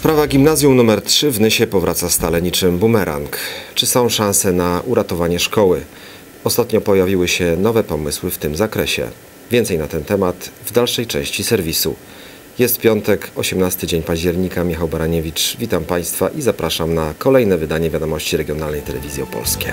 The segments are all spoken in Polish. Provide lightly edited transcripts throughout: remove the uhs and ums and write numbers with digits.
Sprawa gimnazjum nr 3 w Nysie powraca stale niczym bumerang. Czy są szanse na uratowanie szkoły? Ostatnio pojawiły się nowe pomysły w tym zakresie. Więcej na ten temat w dalszej części serwisu. Jest piątek, 18 dzień października. Michał Baraniewicz. Witam Państwa i zapraszam na kolejne wydanie wiadomości regionalnej Telewizji Opolskie.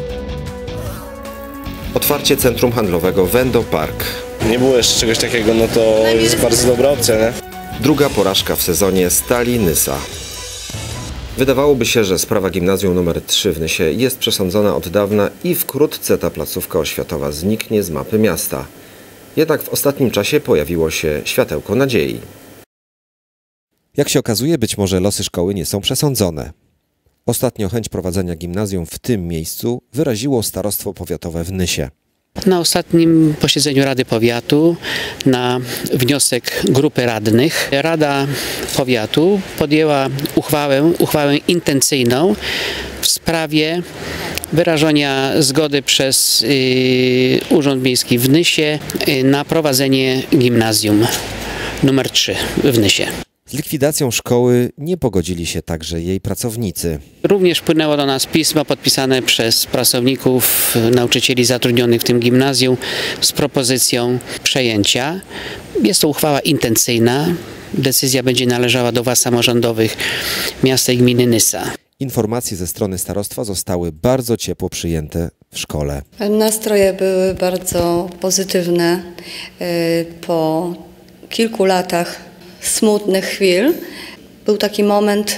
Otwarcie centrum handlowego Vendo Park. Nie było jeszcze czegoś takiego, no to jest bardzo dobra opcja, nie? Druga porażka w sezonie Stali Nysa. Wydawałoby się, że sprawa gimnazjum nr 3 w Nysie jest przesądzona od dawna i wkrótce ta placówka oświatowa zniknie z mapy miasta. Jednak w ostatnim czasie pojawiło się światełko nadziei. Jak się okazuje, być może losy szkoły nie są przesądzone. Ostatnio chęć prowadzenia gimnazjum w tym miejscu wyraziło Starostwo Powiatowe w Nysie. Na ostatnim posiedzeniu Rady Powiatu na wniosek grupy radnych Rada Powiatu podjęła uchwałę intencyjną w sprawie wyrażenia zgody przez Urząd Miejski w Nysie na prowadzenie gimnazjum nr 3 w Nysie. Z likwidacją szkoły nie pogodzili się także jej pracownicy. Również wpłynęło do nas pismo podpisane przez pracowników, nauczycieli zatrudnionych w tym gimnazjum z propozycją przejęcia. Jest to uchwała intencyjna. Decyzja będzie należała do władz samorządowych miasta i gminy Nysa. Informacje ze strony starostwa zostały bardzo ciepło przyjęte w szkole. Nastroje były bardzo pozytywne. Po kilku latach smutnych chwil był taki moment,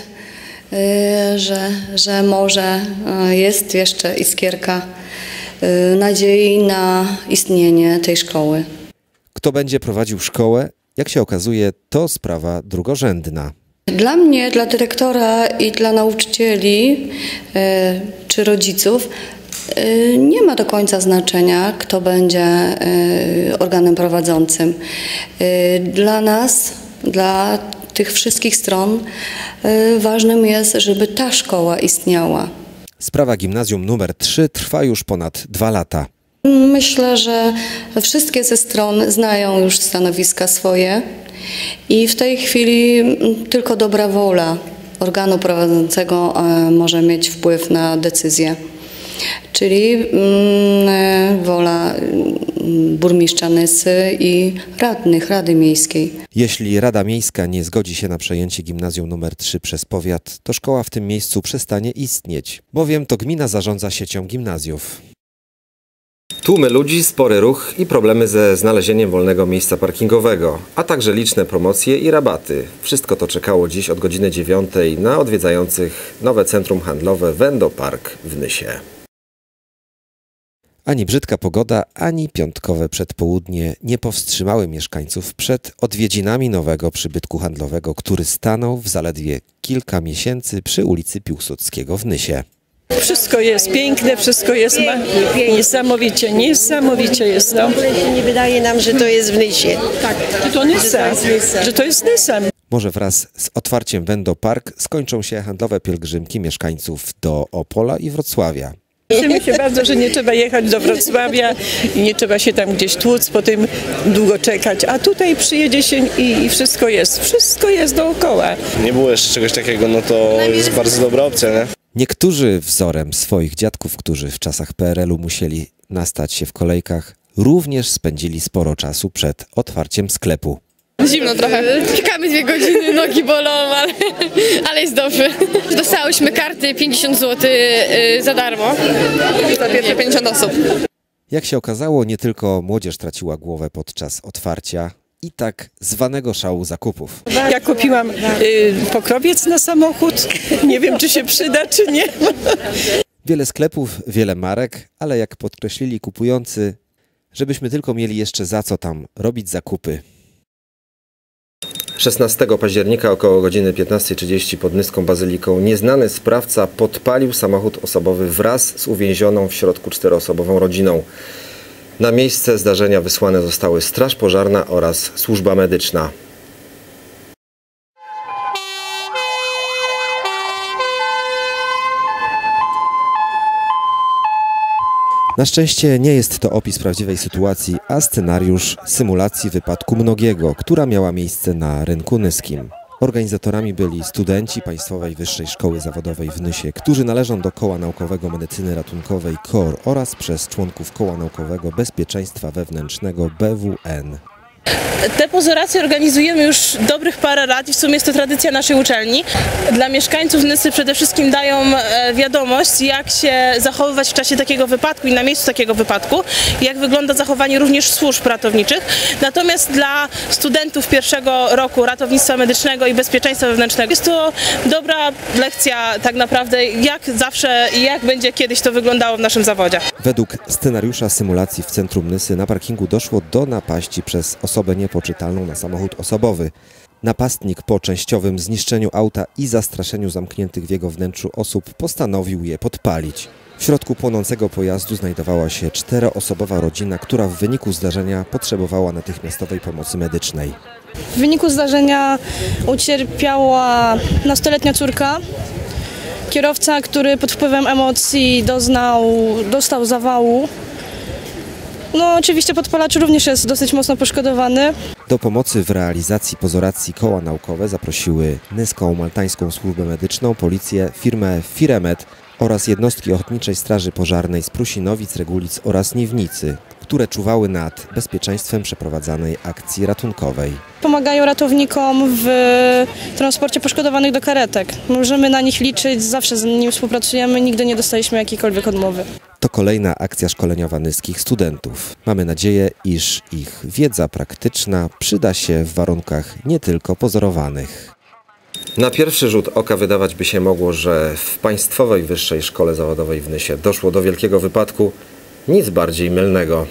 że może jest jeszcze iskierka nadziei na istnienie tej szkoły. Kto będzie prowadził szkołę? Jak się okazuje, to sprawa drugorzędna. Dla mnie, dla dyrektora i dla nauczycieli czy rodziców nie ma do końca znaczenia, kto będzie organem prowadzącym. Dla nas, dla tych wszystkich stron ważnym jest, żeby ta szkoła istniała. Sprawa gimnazjum nr 3 trwa już ponad 2 lata. Myślę, że wszystkie ze stron znają już stanowiska swoje i w tej chwili tylko dobra wola organu prowadzącego może mieć wpływ na decyzję. Czyli wola burmistrza Nysy i radnych Rady Miejskiej. Jeśli Rada Miejska nie zgodzi się na przejęcie gimnazjum nr 3 przez powiat, to szkoła w tym miejscu przestanie istnieć, bowiem to gmina zarządza siecią gimnazjów. Tłumy ludzi, spory ruch i problemy ze znalezieniem wolnego miejsca parkingowego, a także liczne promocje i rabaty. Wszystko to czekało dziś od godziny 9 na odwiedzających nowe centrum handlowe Vendo Park w Nysie. Ani brzydka pogoda, ani piątkowe przedpołudnie nie powstrzymały mieszkańców przed odwiedzinami nowego przybytku handlowego, który stanął w zaledwie kilka miesięcy przy ulicy Piłsudskiego w Nysie. Wszystko jest piękne, wszystko jest niesamowicie jest. No. Nie wydaje nam, że to jest w Nysie. Tak, to Nysa, że to jest Nysa. Może wraz z otwarciem Vendo Park skończą się handlowe pielgrzymki mieszkańców do Opola i Wrocławia. Cieszymy się bardzo, że nie trzeba jechać do Wrocławia i nie trzeba się tam gdzieś tłuc, potem długo czekać, a tutaj przyjedzie się i wszystko jest dookoła. Nie było jeszcze czegoś takiego, no to jest bardzo dobra opcja, nie? Niektórzy wzorem swoich dziadków, którzy w czasach PRL-u musieli nastać się w kolejkach, również spędzili sporo czasu przed otwarciem sklepu. Zimno trochę. Czekamy 2 godziny, nogi bolą, ale jest dobrze. Dostałyśmy karty 50 zł za darmo. Za pierwsze 50 osób. Jak się okazało, nie tylko młodzież traciła głowę podczas otwarcia i tak zwanego szału zakupów. Ja kupiłam pokrowiec na samochód, nie wiem czy się przyda czy nie. Wiele sklepów, wiele marek, ale jak podkreślili kupujący, żebyśmy tylko mieli jeszcze za co tam robić zakupy. 16 października około godziny 15:30 pod Nyską Bazyliką nieznany sprawca podpalił samochód osobowy wraz z uwięzioną w środku 4-osobową rodziną. Na miejsce zdarzenia wysłane zostały Straż Pożarna oraz służba medyczna. Na szczęście nie jest to opis prawdziwej sytuacji, a scenariusz symulacji wypadku mnogiego, która miała miejsce na rynku nyskim. Organizatorami byli studenci Państwowej Wyższej Szkoły Zawodowej w Nysie, którzy należą do Koła Naukowego Medycyny Ratunkowej KOR oraz przez członków Koła Naukowego Bezpieczeństwa Wewnętrznego BWN. Te pozoracje organizujemy już dobrych parę lat i w sumie jest to tradycja naszej uczelni. Dla mieszkańców Nysy przede wszystkim dają wiadomość, jak się zachowywać w czasie takiego wypadku i na miejscu takiego wypadku, jak wygląda zachowanie również służb ratowniczych. Natomiast dla studentów pierwszego roku ratownictwa medycznego i bezpieczeństwa wewnętrznego jest to dobra lekcja tak naprawdę, jak zawsze i jak będzie kiedyś to wyglądało w naszym zawodzie. Według scenariusza symulacji w centrum Nysy na parkingu doszło do napaści przez osobę niepoczytalną na samochód osobowy. Napastnik po częściowym zniszczeniu auta i zastraszeniu zamkniętych w jego wnętrzu osób postanowił je podpalić. W środku płonącego pojazdu znajdowała się 4-osobowa rodzina, która w wyniku zdarzenia potrzebowała natychmiastowej pomocy medycznej. W wyniku zdarzenia ucierpiała nastoletnia córka. Kierowca, który pod wpływem emocji dostał zawału. No oczywiście podpalacz również jest dosyć mocno poszkodowany. Do pomocy w realizacji pozoracji koła naukowe zaprosiły Nyską Maltańską Służbę Medyczną, policję, firmę Firemed oraz jednostki Ochotniczej Straży Pożarnej z Prusinowic, Regulic oraz Niwnicy, które czuwały nad bezpieczeństwem przeprowadzanej akcji ratunkowej. Pomagają ratownikom w transporcie poszkodowanych do karetek. Możemy na nich liczyć, zawsze z nimi współpracujemy, nigdy nie dostaliśmy jakiejkolwiek odmowy. To kolejna akcja szkoleniowa nyskich studentów. Mamy nadzieję, iż ich wiedza praktyczna przyda się w warunkach nie tylko pozorowanych. Na pierwszy rzut oka wydawać by się mogło, że w Państwowej Wyższej Szkole Zawodowej w Nysie doszło do wielkiego wypadku. Nic bardziej mylnego.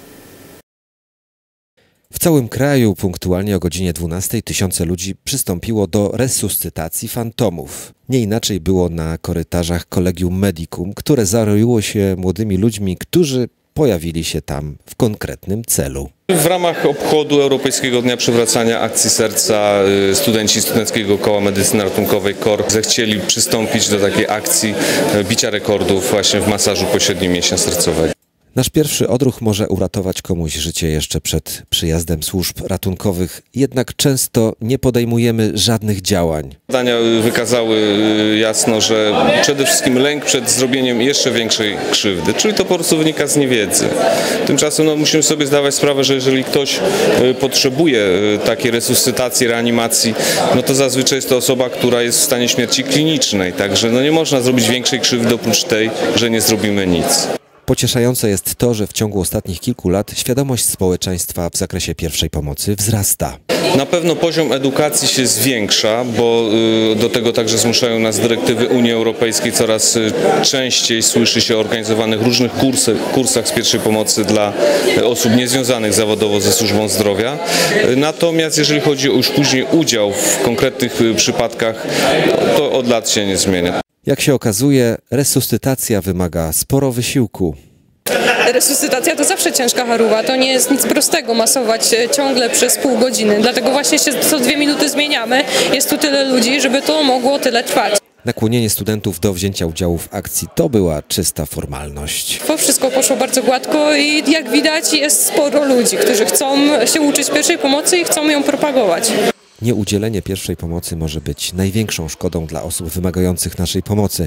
W całym kraju punktualnie o godzinie 12 tysiące ludzi przystąpiło do resuscytacji fantomów. Nie inaczej było na korytarzach Collegium Medicum, które zaroiło się młodymi ludźmi, którzy pojawili się tam w konkretnym celu. W ramach obchodu Europejskiego Dnia Przywracania Akcji Serca studenci Studenckiego Koła Medycyny Ratunkowej KOR zechcieli przystąpić do takiej akcji bicia rekordów właśnie w masażu pośrednim mięśnia sercowego. Nasz pierwszy odruch może uratować komuś życie jeszcze przed przyjazdem służb ratunkowych, jednak często nie podejmujemy żadnych działań. Badania wykazały jasno, że przede wszystkim lęk przed zrobieniem jeszcze większej krzywdy, czyli to po prostu wynika z niewiedzy. Tymczasem musimy sobie zdawać sprawę, że jeżeli ktoś potrzebuje takiej resuscytacji, reanimacji, no to zazwyczaj jest to osoba, która jest w stanie śmierci klinicznej, także nie można zrobić większej krzywdy oprócz tej, że nie zrobimy nic. Pocieszające jest to, że w ciągu ostatnich kilku lat świadomość społeczeństwa w zakresie pierwszej pomocy wzrasta. Na pewno poziom edukacji się zwiększa, bo do tego także zmuszają nas dyrektywy Unii Europejskiej. Coraz częściej słyszy się o organizowanych różnych kursach z pierwszej pomocy dla osób niezwiązanych zawodowo ze służbą zdrowia. Natomiast jeżeli chodzi już później udział w konkretnych przypadkach, to od lat się nie zmienia. Jak się okazuje, resuscytacja wymaga sporo wysiłku. Resuscytacja to zawsze ciężka choroba, to nie jest nic prostego masować ciągle przez pół godziny, dlatego właśnie się co 2 minuty zmieniamy, jest tu tyle ludzi, żeby to mogło tyle trwać. Nakłonienie studentów do wzięcia udziału w akcji to była czysta formalność. To wszystko poszło bardzo gładko i jak widać jest sporo ludzi, którzy chcą się uczyć pierwszej pomocy i chcą ją propagować. Nieudzielenie pierwszej pomocy może być największą szkodą dla osób wymagających naszej pomocy,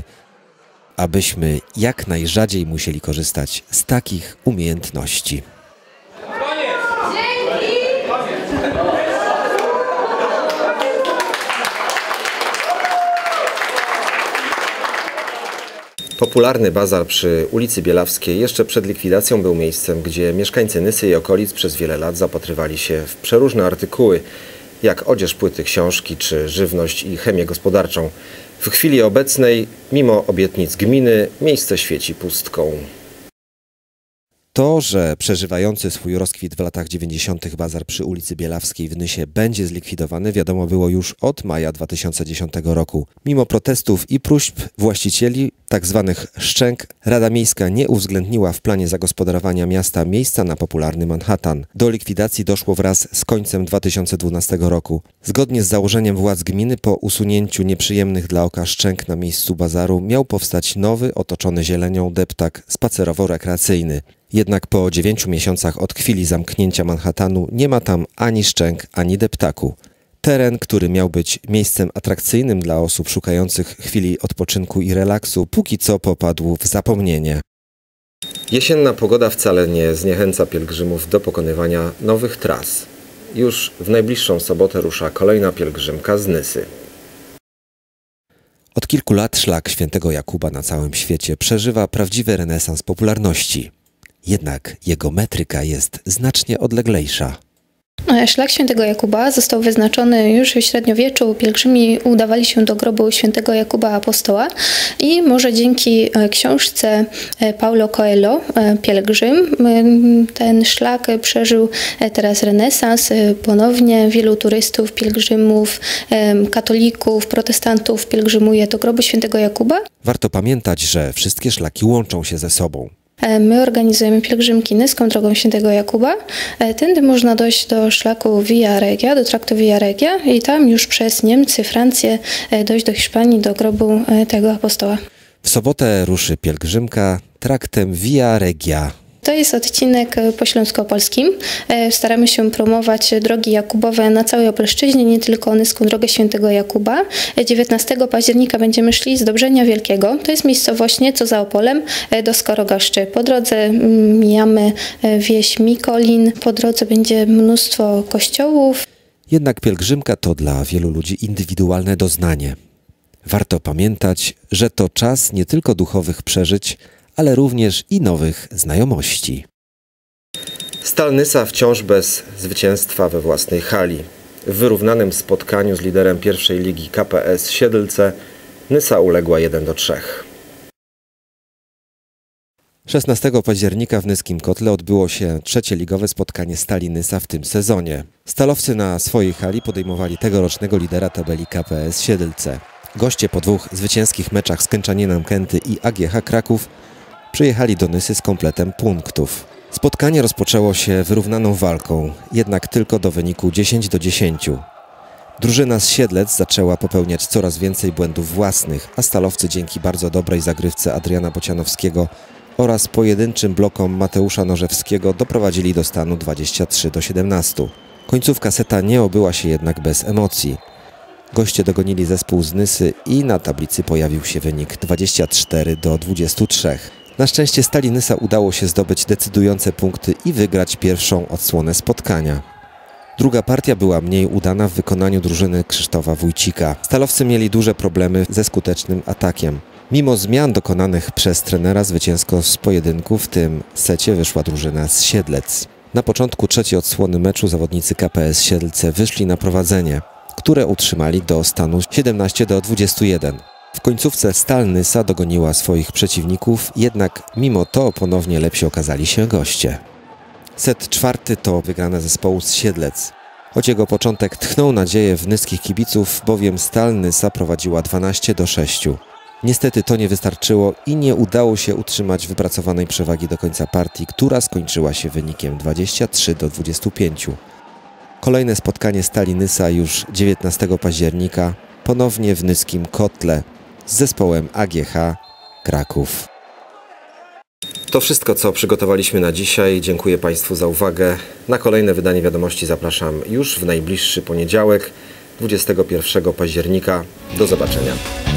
abyśmy jak najrzadziej musieli korzystać z takich umiejętności. Popularny bazar przy ulicy Bielawskiej jeszcze przed likwidacją był miejscem, gdzie mieszkańcy Nysy i okolic przez wiele lat zapatrywali się w przeróżne artykuły, jak odzież, płyty, książki czy żywność i chemię gospodarczą. W chwili obecnej, mimo obietnic gminy, miejsce świeci pustką. To, że przeżywający swój rozkwit w latach 90. bazar przy ulicy Bielawskiej w Nysie będzie zlikwidowany, wiadomo było już od maja 2010 roku. Mimo protestów i próśb właścicieli tzw. szczęk, Rada Miejska nie uwzględniła w planie zagospodarowania miasta miejsca na popularny Manhattan. Do likwidacji doszło wraz z końcem 2012 roku. Zgodnie z założeniem władz gminy, po usunięciu nieprzyjemnych dla oka szczęk na miejscu bazaru miał powstać nowy, otoczony zielenią deptak spacerowo-rekreacyjny. Jednak po 9 miesiącach od chwili zamknięcia Manhattanu nie ma tam ani szczęk, ani deptaku. Teren, który miał być miejscem atrakcyjnym dla osób szukających chwili odpoczynku i relaksu, póki co popadł w zapomnienie. Jesienna pogoda wcale nie zniechęca pielgrzymów do pokonywania nowych tras. Już w najbliższą sobotę rusza kolejna pielgrzymka z Nysy. Od kilku lat szlak Świętego Jakuba na całym świecie przeżywa prawdziwy renesans popularności. Jednak jego metryka jest znacznie odleglejsza. Szlak Świętego Jakuba został wyznaczony już w średniowieczu. Pielgrzymi udawali się do grobu Świętego Jakuba Apostoła i może dzięki książce Paulo Coelho, Pielgrzym, ten szlak przeżył teraz renesans. Ponownie wielu turystów, pielgrzymów, katolików, protestantów pielgrzymuje do grobu Świętego Jakuba. Warto pamiętać, że wszystkie szlaki łączą się ze sobą. My organizujemy pielgrzymki Nyską drogą Świętego Jakuba. Tędy można dojść do szlaku Via Regia, do traktu Via Regia i tam już przez Niemcy, Francję dojść do Hiszpanii, do grobu tego apostoła. W sobotę ruszy pielgrzymka traktem Via Regia. To jest odcinek po śląsko-opolskim. Staramy się promować drogi jakubowe na całej Opolszczyźnie, nie tylko Nyską drogę Świętego Jakuba. 19 października będziemy szli z Dobrzenia Wielkiego. To jest miejscowość nieco za Opolem, do Skorogaszczy. Po drodze mijamy wieś Mikolin. Po drodze będzie mnóstwo kościołów. Jednak pielgrzymka to dla wielu ludzi indywidualne doznanie. Warto pamiętać, że to czas nie tylko duchowych przeżyć, ale również i nowych znajomości. Stal Nysa wciąż bez zwycięstwa we własnej hali. W wyrównanym spotkaniu z liderem pierwszej ligi KPS Siedlce Nysa uległa 1-3. 16 października w Nyskim Kotle odbyło się trzecie ligowe spotkanie Stali Nysa w tym sezonie. Stalowcy na swojej hali podejmowali tegorocznego lidera tabeli KPS Siedlce. Goście po dwóch zwycięskich meczach z Kęczaninem Kęty i AGH Kraków przyjechali do Nysy z kompletem punktów. Spotkanie rozpoczęło się wyrównaną walką, jednak tylko do wyniku 10-10. Drużyna z Siedlec zaczęła popełniać coraz więcej błędów własnych, a stalowcy dzięki bardzo dobrej zagrywce Adriana Bocianowskiego oraz pojedynczym blokom Mateusza Nożewskiego doprowadzili do stanu 23-17. Końcówka seta nie obyła się jednak bez emocji. Goście dogonili zespół z Nysy i na tablicy pojawił się wynik 24-23. Na szczęście Stali Nysa udało się zdobyć decydujące punkty i wygrać pierwszą odsłonę spotkania. Druga partia była mniej udana w wykonaniu drużyny Krzysztofa Wójcika. Stalowcy mieli duże problemy ze skutecznym atakiem. Mimo zmian dokonanych przez trenera zwycięsko z pojedynku w tym secie wyszła drużyna z Siedlec. Na początku trzeciej odsłony meczu zawodnicy KPS Siedlce wyszli na prowadzenie, które utrzymali do stanu 17-21. W końcówce Stal Nysa dogoniła swoich przeciwników, jednak mimo to ponownie lepsi okazali się goście. Set czwarty to wygrana zespołu z Siedlec. Choć jego początek tchnął nadzieję w nyskich kibiców, bowiem Stal Nysa prowadziła 12-6. Niestety to nie wystarczyło i nie udało się utrzymać wypracowanej przewagi do końca partii, która skończyła się wynikiem 23-25. Kolejne spotkanie Stali Nysa już 19 października, ponownie w Nyskim Kotle z zespołem AGH Kraków. To wszystko, co przygotowaliśmy na dzisiaj. Dziękuję Państwu za uwagę. Na kolejne wydanie Wiadomości zapraszam już w najbliższy poniedziałek, 21 października. Do zobaczenia.